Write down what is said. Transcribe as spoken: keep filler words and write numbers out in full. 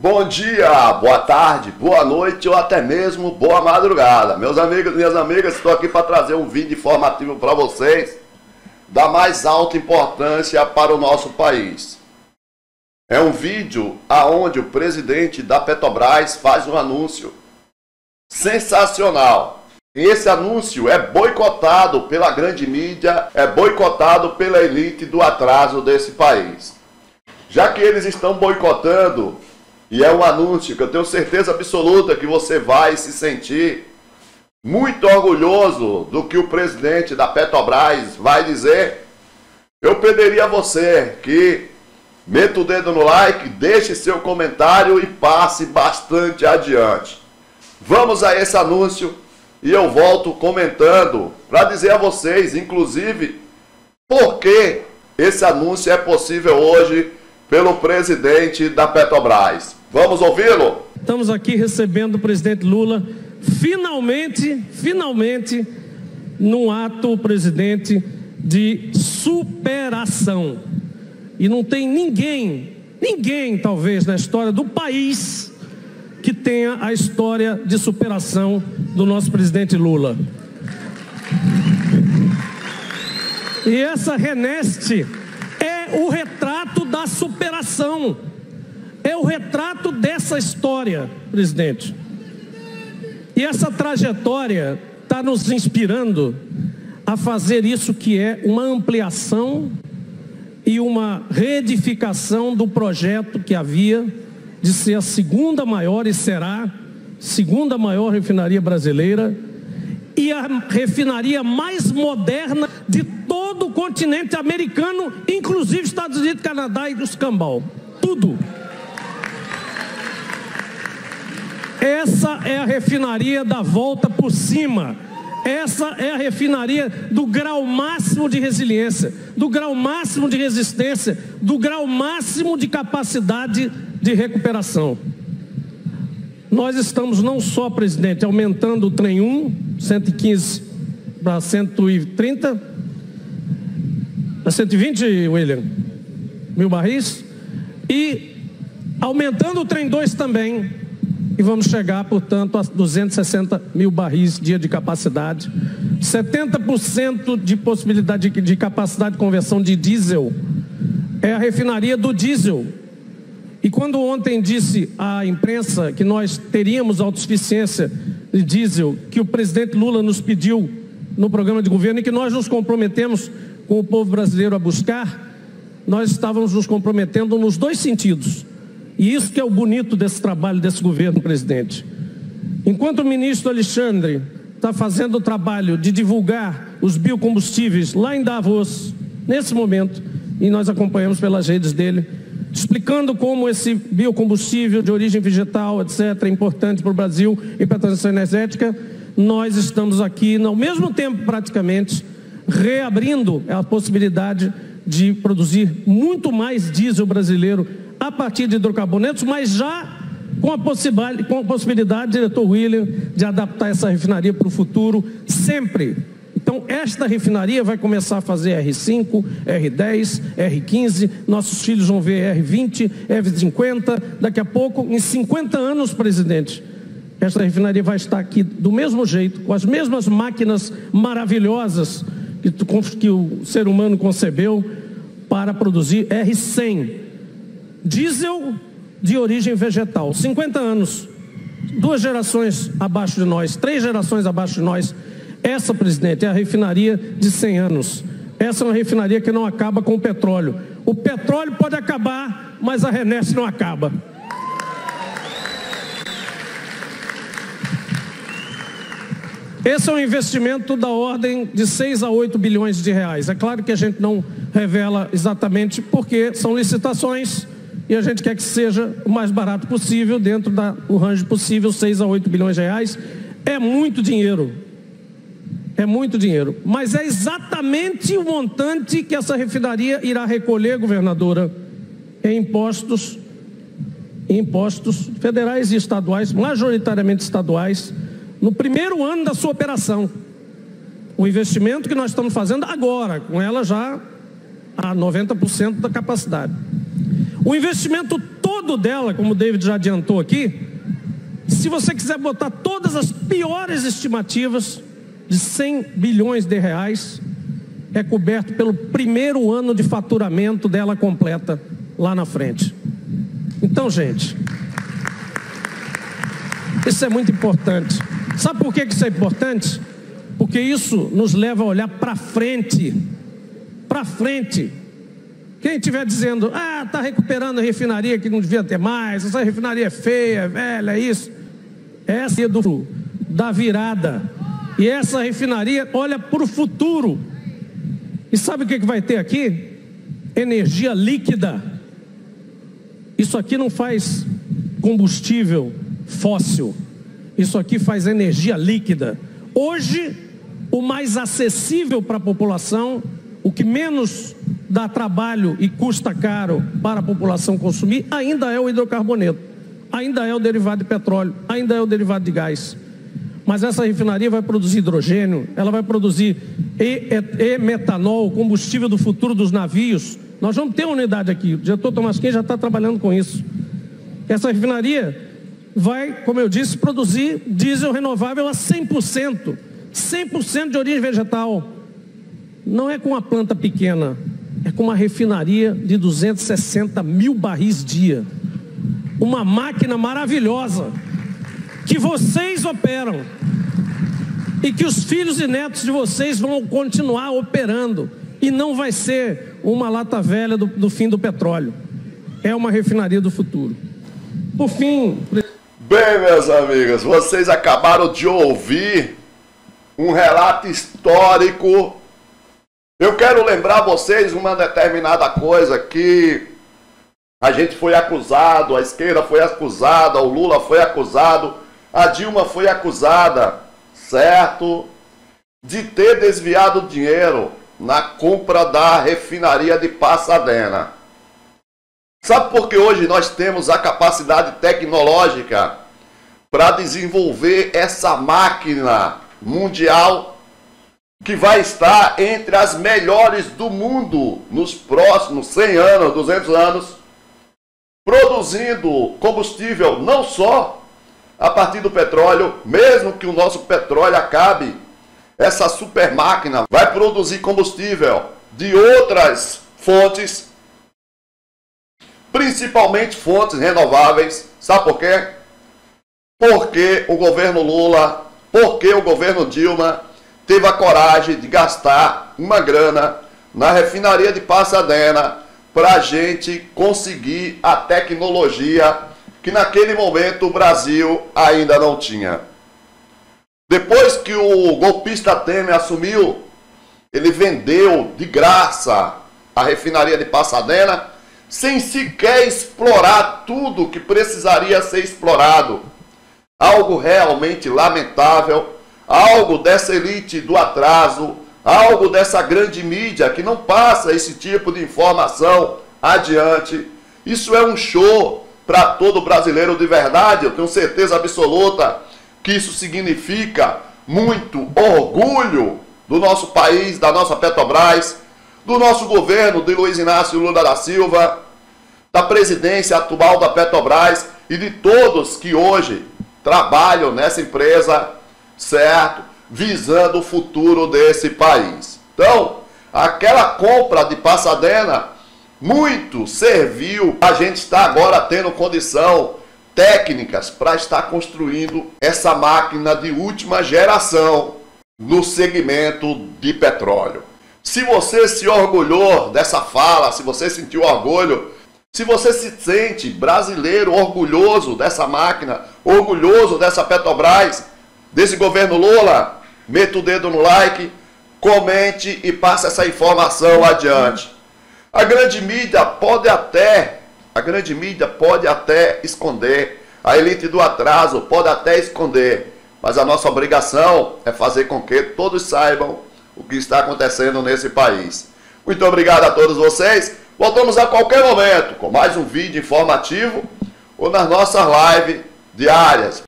Bom dia, boa tarde, boa noite ou até mesmo boa madrugada. Meus amigos e minhas amigas, estou aqui para trazer um vídeo informativo para vocês da mais alta importância para o nosso país. É um vídeo aonde o presidente da Petrobras faz um anúncio sensacional. E esse anúncio é boicotado pela grande mídia, é boicotado pela elite do atraso desse país. Já que eles estão boicotando, e é um anúncio que eu tenho certeza absoluta que você vai se sentir muito orgulhoso do que o presidente da Petrobras vai dizer, eu pediria a você que meta o dedo no like, deixe seu comentário e passe bastante adiante. Vamos a esse anúncio e eu volto comentando para dizer a vocês, inclusive, por que esse anúncio é possível hoje pelo presidente da Petrobras. Vamos ouvi-lo? Estamos aqui recebendo o presidente Lula, finalmente, finalmente, num ato, presidente, de superação. E não tem ninguém, ninguém talvez na história do país que tenha a história de superação do nosso presidente Lula. E essa Reneste é o retrato da superação. É o retrato dessa história, presidente. E essa trajetória está nos inspirando a fazer isso que é uma ampliação e uma reedificação do projeto que havia de ser a segunda maior e será segunda maior refinaria brasileira e a refinaria mais moderna de todo o continente americano, inclusive Estados Unidos, Canadá e dos Cambau. Tudo. Essa é a refinaria da volta por cima. Essa é a refinaria do grau máximo de resiliência, do grau máximo de resistência, do grau máximo de capacidade de recuperação. Nós estamos não só, presidente, aumentando o trem um, cento e quinze para cento e trinta, para cento e vinte, William, mil barris, e aumentando o trem dois também. E vamos chegar, portanto, a duzentos e sessenta mil barris dia de capacidade, setenta por cento de possibilidade de, de capacidade de conversão de diesel. É a refinaria do diesel. E quando ontem disse à imprensa que nós teríamos autossuficiência de diesel, que o presidente Lula nos pediu no programa de governo e que nós nos comprometemos com o povo brasileiro a buscar, nós estávamos nos comprometendo nos dois sentidos. E isso que é o bonito desse trabalho desse governo, presidente. Enquanto o ministro Alexandre está fazendo o trabalho de divulgar os biocombustíveis lá em Davos, nesse momento, e nós acompanhamos pelas redes dele, explicando como esse biocombustível de origem vegetal, etcétera, é importante para o Brasil e para a transição energética, nós estamos aqui, ao mesmo tempo, praticamente, reabrindo a possibilidade de produzir muito mais diesel brasileiro a partir de hidrocarbonetos, mas já com a possibilidade, com a possibilidade, diretor William, de adaptar essa refinaria para o futuro, sempre. Então, esta refinaria vai começar a fazer R cinco, R dez, R quinze, nossos filhos vão ver R vinte, R cinquenta, daqui a pouco, em cinquenta anos, presidente, esta refinaria vai estar aqui do mesmo jeito, com as mesmas máquinas maravilhosas que, que o ser humano concebeu para produzir R cem. Diesel de origem vegetal, cinquenta anos, duas gerações abaixo de nós, três gerações abaixo de nós. Essa, presidente, é a refinaria de cem anos. Essa é uma refinaria que não acaba com o petróleo. O petróleo pode acabar, mas a Reneste não acaba. Esse é um investimento da ordem de seis a oito bilhões de reais. É claro que a gente não revela exatamente porque são licitações e a gente quer que seja o mais barato possível, dentro do range possível, seis a oito bilhões de reais. É muito dinheiro. É muito dinheiro. Mas é exatamente o montante que essa refinaria irá recolher, governadora, em impostos, em impostos federais e estaduais, majoritariamente estaduais, no primeiro ano da sua operação. O investimento que nós estamos fazendo agora, com ela já a noventa por cento da capacidade. O investimento todo todo dela, como o David já adiantou aqui, se você quiser botar todas as piores estimativas, de cem bilhões de reais, é coberto pelo primeiro ano de faturamento dela completa lá na frente. Então, gente, isso é muito importante. Sabe por que isso é importante? Porque isso nos leva a olhar para frente. Para frente. Quem estiver dizendo, ah, está recuperando a refinaria que não devia ter mais, essa refinaria é feia, é velha, é isso. Essa é do, da virada. E essa refinaria olha para o futuro. E sabe o que, que vai ter aqui? Energia líquida. Isso aqui não faz combustível fóssil. Isso aqui faz energia líquida. Hoje, o mais acessível para a população, o que menos dá trabalho e custa caro para a população consumir, ainda é o hidrocarboneto, ainda é o derivado de petróleo, ainda é o derivado de gás. Mas essa refinaria vai produzir hidrogênio, ela vai produzir e, e, e metanol, combustível do futuro dos navios. Nós vamos ter uma unidade aqui, o diretor Tomasquim já está trabalhando com isso. Essa refinaria vai, como eu disse, produzir diesel renovável a cem por cento, cem por cento de origem vegetal. Não é com uma planta pequena, é com uma refinaria de duzentos e sessenta mil barris dia. Uma máquina maravilhosa, que vocês operam e que os filhos e netos de vocês vão continuar operando. E não vai ser uma lata velha do, do fim do petróleo. É uma refinaria do futuro. Por fim... Bem, meus amigos, vocês acabaram de ouvir um relato histórico. Eu quero lembrar vocês uma determinada coisa, que a gente foi acusado, a esquerda foi acusada, o Lula foi acusado, a Dilma foi acusada, certo? De ter desviado dinheiro na compra da refinaria de Pasadena. Sabe por que hoje nós temos a capacidade tecnológica para desenvolver essa máquina mundial que vai estar entre as melhores do mundo nos próximos cem anos, duzentos anos, produzindo combustível não só a partir do petróleo, mesmo que o nosso petróleo acabe, essa super máquina vai produzir combustível de outras fontes, principalmente fontes renováveis. Sabe por quê? Porque o governo Lula, porque o governo Dilma teve a coragem de gastar uma grana na refinaria de Pasadena para a gente conseguir a tecnologia que naquele momento o Brasil ainda não tinha. Depois que o golpista Temer assumiu, ele vendeu de graça a refinaria de Pasadena, sem sequer explorar tudo que precisaria ser explorado. Algo realmente lamentável, algo dessa elite do atraso, algo dessa grande mídia que não passa esse tipo de informação adiante. Isso é um show para todo brasileiro de verdade. Eu tenho certeza absoluta que isso significa muito orgulho do nosso país, da nossa Petrobras, do nosso governo de Luiz Inácio Lula da Silva, da presidência atual da Petrobras e de todos que hoje trabalham nessa empresa, certo? Visando o futuro desse país. Então, aquela compra de Pasadena muito serviu. A gente está agora tendo condição técnicas para estar construindo essa máquina de última geração no segmento de petróleo. Se você se orgulhou dessa fala, se você sentiu orgulho, se você se sente brasileiro orgulhoso dessa máquina, orgulhoso dessa Petrobras, desse governo Lula, meta o dedo no like, comente e passe essa informação adiante. A grande mídia pode até, a grande mídia pode até esconder, a elite do atraso pode até esconder, mas a nossa obrigação é fazer com que todos saibam o que está acontecendo nesse país. Muito obrigado a todos vocês. Voltamos a qualquer momento com mais um vídeo informativo ou nas nossas lives diárias.